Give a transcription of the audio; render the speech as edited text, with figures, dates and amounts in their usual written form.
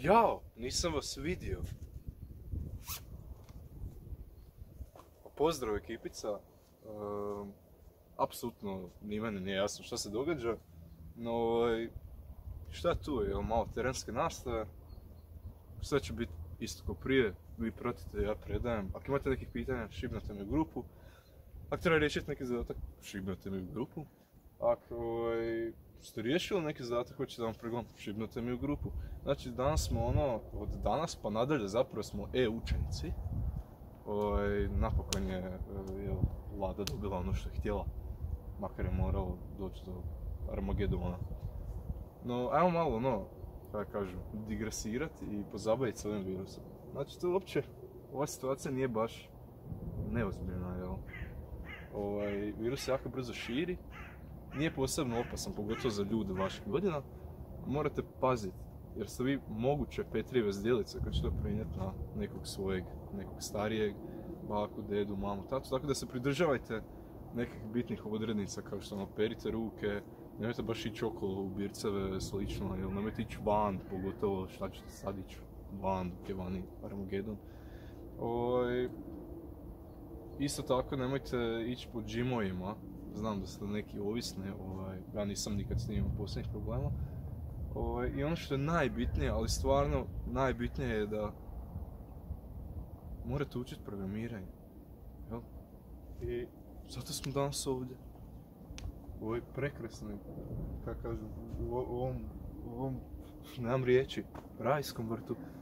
Jao, nisam vas vidio. Pozdrav ekipica. Apsolutno ni meni nije jasno šta se događa. No, šta tu je? Malo terenske nastave. Sve će biti isto kao prije. Vi pratite, ja predajem. Ako imate nekih pitanja, šibnete mi u grupu. Ako treba riješiti neki zadatak, šibnete mi u grupu. Ako ste riješili neki zadatak, hoćete da vam pregledam, šibnete mi u grupu. Znači, danas smo od danas pa nadalje zapravo smo e-učenici. Napokon je Vlada dobila ono što je htjela, makar je moralo doći do Armagedona. No, ajmo malo, kako kažu, digresirati i pozabaviti s ovim virusom. Znači, to uopće, ova situacija nije baš neozbiljna, jel? Virus se jako brzo širi, nije posebno opasan, pogotovo za ljude vaših godina. Morate paziti, jer ste vi moguće Petrive zdjelice koji će to prenijeti na nekog svojeg, nekog starijeg, baku, dedu, mamu, tatu, tako da se pridržavajte nekih bitnih odrednica kao što perite ruke, nemojte baš ići okolo u birceve, slično, jer nemojte ići van, pogotovo šta ćete sad ići van dok je vani Armagedon. Isto tako nemojte ići po džimovima, znam da ste neki ovisni, ja nisam nikad s njim imao posljednjih problema. I ono što je najbitnije, ali stvarno najbitnije je da morate učiti programiranje. Jel? I zato smo danas ovdje. U ovoj prekrasnoj, kako kažem, u ovom, nemam riječi, rajskom vrtu.